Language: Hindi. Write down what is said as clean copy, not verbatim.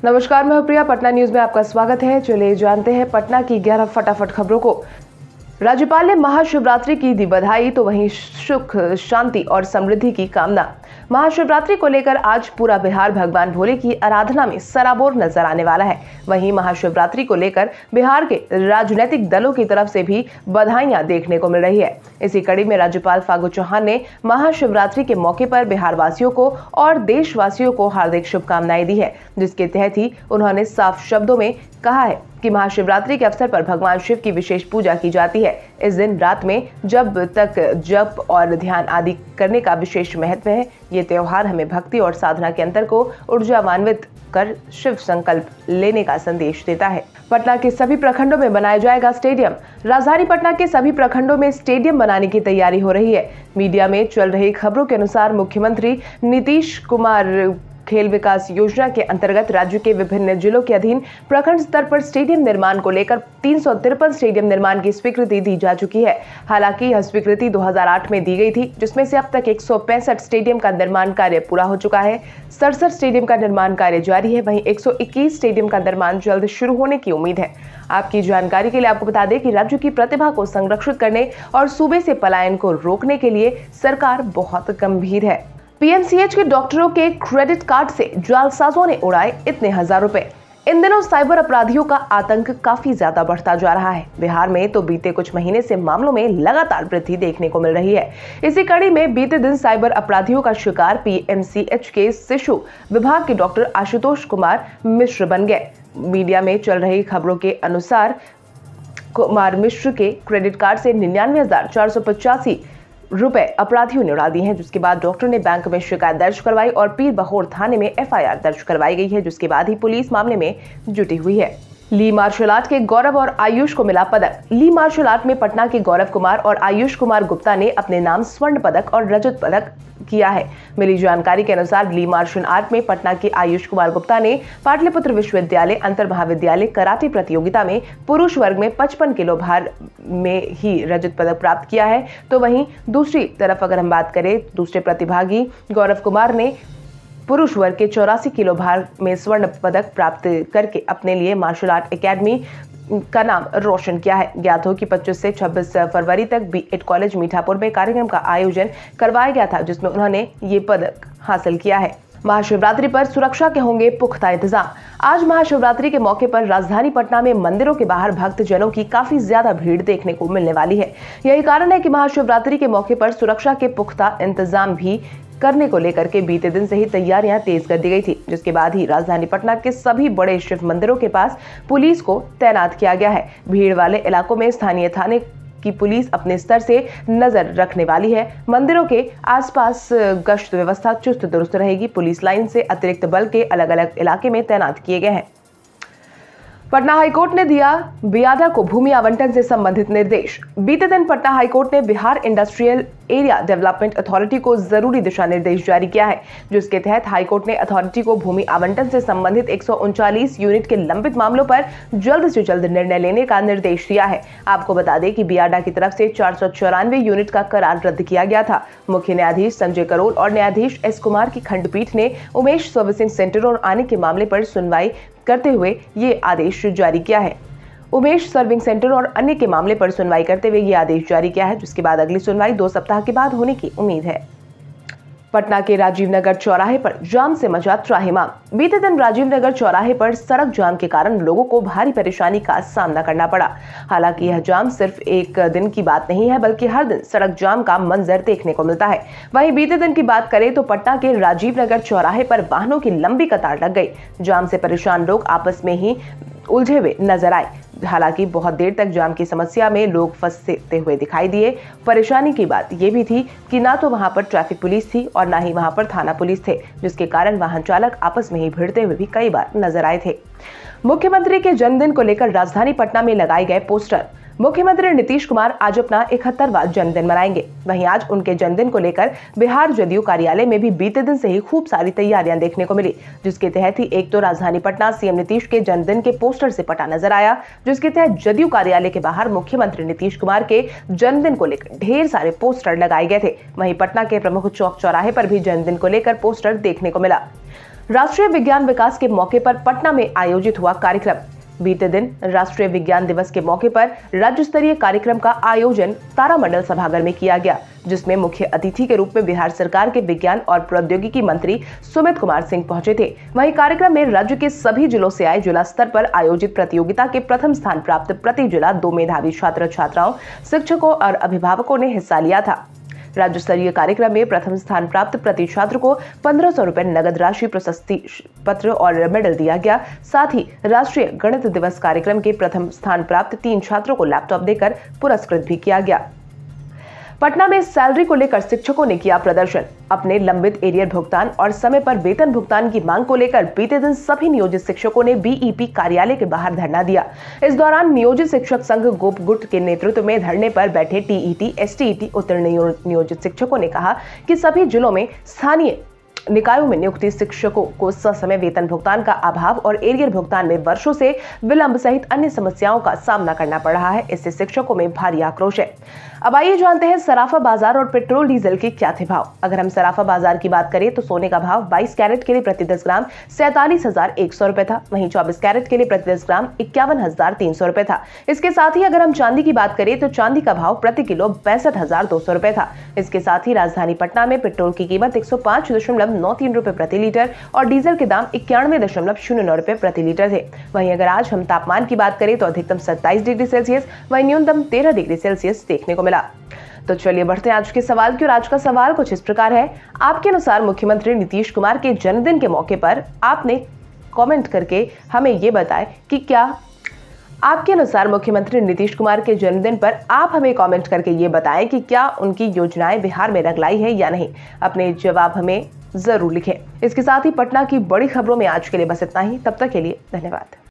नमस्कार, मैं प्रिया। पटना न्यूज में आपका स्वागत है। चलिए जानते हैं पटना की 11 फटाफट खबरों को। राज्यपाल ने महाशिवरात्रि की दी बधाई, तो वहीं सुख, शांति और समृद्धि की कामना। महाशिवरात्रि को लेकर आज पूरा बिहार भगवान भोले की आराधना में सराबोर नजर आने वाला है। वहीं महाशिवरात्रि को लेकर बिहार के राजनीतिक दलों की तरफ से भी बधाइयां देखने को मिल रही है। इसी कड़ी में राज्यपाल फागू चौहान ने महाशिवरात्रि के मौके पर बिहार वासियों को और देशवासियों को हार्दिक शुभकामनाएं दी है, जिसके तहत ही उन्होंने साफ शब्दों में कहा है कि महाशिवरात्रि के अवसर पर भगवान शिव की विशेष पूजा की जाती है। इस दिन रात में जब तक जप और ध्यान आदि करने का विशेष महत्व है। ये त्योहार हमें भक्ति और साधना के अंतर को ऊर्जान्वित कर शिव संकल्प लेने का संदेश देता है। पटना के सभी प्रखंडों में बनाया जाएगा स्टेडियम। राजधानी पटना के सभी प्रखंडों में स्टेडियम बनाने की तैयारी हो रही है। मीडिया में चल रही खबरों के अनुसार मुख्यमंत्री नीतीश कुमार खेल विकास योजना के अंतर्गत राज्य के विभिन्न जिलों के अधीन प्रखंड स्तर पर स्टेडियम निर्माण को लेकर 353 स्टेडियम निर्माण की स्वीकृति दी जा चुकी है। हालांकि यह स्वीकृति 2008 में दी गई थी, जिसमें से अब तक 165 स्टेडियम का निर्माण कार्य पूरा हो चुका है। 67 स्टेडियम का निर्माण कार्य जारी है। वहीं 121 स्टेडियम का निर्माण जल्द शुरू होने की उम्मीद है। आपकी जानकारी के लिए आपको बता दें कि राज्य की प्रतिभा को संरक्षित करने और सूबे से पलायन को रोकने के लिए सरकार बहुत गंभीर है। पीएमसीएच के डॉक्टरों के क्रेडिट कार्ड से जालसाजों ने उड़ाए इतने हजार रुपए। इन दिनों साइबर अपराधियों का आतंक काफी ज्यादा बढ़ता जा रहा है। बिहार में तो बीते कुछ महीने से मामलों में लगातार वृद्धि देखने को मिल रही है। इसी कड़ी में बीते दिन साइबर अपराधियों का शिकार पीएमसीएच के शिशु विभाग के डॉक्टर आशुतोष कुमार मिश्र बन गए। मीडिया में चल रही खबरों के अनुसार कुमार मिश्र के क्रेडिट कार्ड से 99,485 रुपए अपराधियों ने उड़ा दिए हैं, जिसके बाद डॉक्टर ने बैंक में शिकायत दर्ज करवाई और पीर बहोर थाने में एफआईआर दर्ज करवाई गई है, जिसके बाद ही पुलिस मामले में जुटी हुई है। ली मार्शल आर्ट के गौरव और आयुष को मिला पदक। ली मार्शल आर्ट में पटना के गौरव कुमार और आयुष कुमार गुप्ता ने अपने नाम स्वर्ण पदक और रजत पदक किया है। मिली जानकारी के अनुसार ली मार्शल आर्ट में पटना के आयुष कुमार गुप्ता ने पाटलिपुत्र विश्वविद्यालय अंतर महाविद्यालय कराटे प्रतियोगिता में पुरुष वर्ग में 55 किलो भार में ही रजत पदक प्राप्त किया है। तो वहीं दूसरी तरफ अगर हम बात करें, दूसरे प्रतिभागी गौरव कुमार ने पुरुष वर्ग के 84 किलो भार में स्वर्ण पदक प्राप्त करके अपने लिए मार्शल आर्ट एकेडमी का नाम रोशन किया है। ज्ञात हो कि 25 से 26 फरवरी तक बीएड कॉलेज मीठापुर में कार्यक्रम का आयोजन करवाया गया था, जिसमें उन्होंने ये पदक हासिल किया है। महाशिवरात्रि पर सुरक्षा के होंगे पुख्ता इंतजाम। आज महाशिवरात्रि के मौके पर राजधानी पटना में मंदिरों के बाहर भक्तजनों की काफी ज्यादा भीड़ देखने को मिलने वाली है। यही कारण है कि महाशिवरात्रि के मौके पर सुरक्षा के पुख्ता इंतजाम भी करने को लेकर के बीते दिन से ही तैयारियां तेज कर दी गई थी, जिसके बाद ही राजधानी पटना के सभी बड़े शिव मंदिरों के पास पुलिस को तैनात किया गया है। भीड़ वाले इलाकों में स्थानीय थाने की पुलिस अपने स्तर से नजर रखने वाली है। मंदिरों के आसपास गश्त व्यवस्था चुस्त दुरुस्त रहेगी। पुलिस लाइन से अतिरिक्त बल के अलग अलग इलाके में तैनात किए गए हैं। पटना हाईकोर्ट ने दिया बियाडा को भूमि आवंटन से संबंधित निर्देश। बीते दिन पटना हाईकोर्ट ने Bihar industrial area development authority को जरूरी दिशा निर्देश जारी किया है, जिसके तहत हाईकोर्ट ने अथॉरिटी को भूमि आवंटन से संबंधित 139 यूनिट के लंबित मामलों पर जल्द से जल्द निर्णय लेने का निर्देश दिया है। आपको बता दें कि बियाडा की तरफ से 494 यूनिट का करार रद्द किया गया था। मुख्य न्यायाधीश संजय करोल और न्यायाधीश एस कुमार की खंडपीठ ने उमेश सर्विसिंग सेंटर और आने के मामले पर सुनवाई करते हुए ये आदेश जारी किया है। उमेश सर्विंग सेंटर और अन्य के मामले पर सुनवाई करते हुए ये आदेश जारी किया है, जिसके बाद अगली सुनवाई 2 सप्ताह के बाद होने की उम्मीद है। पटना के राजीव नगर चौराहे पर जाम से मचा त्राहिमाम। बीते दिन राजीव नगर चौराहे पर सड़क जाम के कारण लोगों को भारी परेशानी का सामना करना पड़ा। हालांकि यह जाम सिर्फ एक दिन की बात नहीं है, बल्कि हर दिन सड़क जाम का मंजर देखने को मिलता है। वहीं बीते दिन की बात करें तो पटना के राजीव नगर चौराहे पर वाहनों की लंबी कतार लग गई। जाम से परेशान लोग आपस में ही उलझे हुए नजर आए। हालांकि बहुत देर तक जाम की समस्या में लोग फंसते हुए दिखाई दिए। परेशानी की बात यह भी थी कि ना तो वहां पर ट्रैफिक पुलिस थी और ना ही वहां पर थाना पुलिस थे, जिसके कारण वाहन चालक आपस में ही भिड़ते हुए भी कई बार नजर आए थे। मुख्यमंत्री के जन्मदिन को लेकर राजधानी पटना में लगाए गए पोस्टर। मुख्यमंत्री नीतीश कुमार आज अपना 71वां जन्मदिन मनाएंगे। वहीं आज उनके जन्मदिन को लेकर बिहार जदयू कार्यालय में भी बीते दिन से ही खूब सारी तैयारियां देखने को मिली, जिसके तहत ही एक तो राजधानी पटना सीएम नीतीश के जन्मदिन के पोस्टर से पटा नजर आया, जिसके तहत जदयू कार्यालय के बाहर मुख्यमंत्री नीतीश कुमार के जन्मदिन को लेकर ढेर सारे पोस्टर लगाए गए थे। वहीं पटना के प्रमुख चौक चौराहे पर भी जन्मदिन को लेकर पोस्टर देखने को मिला। राष्ट्रीय विज्ञान विकास के मौके पर पटना में आयोजित हुआ कार्यक्रम। बीते दिन राष्ट्रीय विज्ञान दिवस के मौके पर राज्य स्तरीय कार्यक्रम का आयोजन तारामंडल सभागार में किया गया, जिसमें मुख्य अतिथि के रूप में बिहार सरकार के विज्ञान और प्रौद्योगिकी मंत्री सुमित कुमार सिंह पहुंचे थे। वहीं कार्यक्रम में राज्य के सभी जिलों से आए जिला स्तर पर आयोजित प्रतियोगिता के प्रथम स्थान प्राप्त प्रति जिला 2 मेधावी छात्र छात्राओं, शिक्षकों और अभिभावकों ने हिस्सा लिया था। राज्य स्तरीय कार्यक्रम में प्रथम स्थान प्राप्त प्रति छात्र को 1500 रुपए नगद राशि, प्रशस्ति पत्र और मेडल दिया गया। साथ ही राष्ट्रीय गणित दिवस कार्यक्रम के प्रथम स्थान प्राप्त 3 छात्रों को लैपटॉप देकर पुरस्कृत भी किया गया। पटना में सैलरी को लेकर शिक्षकों ने किया प्रदर्शन। अपने लंबित एरियर भुगतान और समय पर वेतन भुगतान की मांग को लेकर बीते दिन सभी नियोजित शिक्षकों ने बीईपी कार्यालय के बाहर धरना दिया। इस दौरान नियोजित शिक्षक संघ गोपगुट के नेतृत्व में धरने पर बैठे टीईटी, एसटीईटी उत्तीर्ण नियोजित शिक्षकों ने कहा कि सभी जिलों में स्थानीय निकायों में नियुक्त शिक्षकों को ससमय वेतन भुगतान का अभाव और एरियर भुगतान में वर्षों से विलंब सहित अन्य समस्याओं का सामना करना पड़ रहा है। इससे शिक्षकों में भारी आक्रोश है। अब आइए जानते हैं सराफा बाजार और पेट्रोल डीजल के क्या थे भाव। अगर हम सराफा बाजार की बात करें तो सोने का भाव 22 कैरेट के लिए प्रति 10 ग्राम 47,100 रुपए था। वहीं 24 कैरेट के लिए प्रति 10 ग्राम 51,300 रुपए था। इसके साथ ही अगर हम चांदी की बात करें तो चांदी का भाव प्रति किलो 62,200 रुपए था। इसके साथ ही राजधानी पटना में पेट्रोल की कीमत 105.93 रुपए प्रति लीटर और डीजल के दाम 91.09 रुपए प्रति लीटर थे। वहीं अगर आज हम तापमान की बात करें तो अधिकतम 27 डिग्री सेल्सियस वहीं न्यूनतम 13 डिग्री सेल्सियस देखने को मिला। तो चलिए बढ़ते हैं आज के सवाल की ओर। आज का सवाल कुछ इस प्रकार है। आपके अनुसार मुख्यमंत्री नीतीश कुमार के जन्मदिन के मौके पर आपने कमेंट करके हमें ये बताएं कि क्या आपके अनुसार मुख्यमंत्री नीतीश कुमार के जन्मदिन पर आप हमें कमेंट करके ये बताएं कि क्या उनकी योजनाएं बिहार में रंगलाई है या नहीं। अपने जवाब हमें जरूर लिखें। इसके साथ ही पटना की बड़ी खबरों में आज के लिए बस इतना ही। तब तक के लिए धन्यवाद।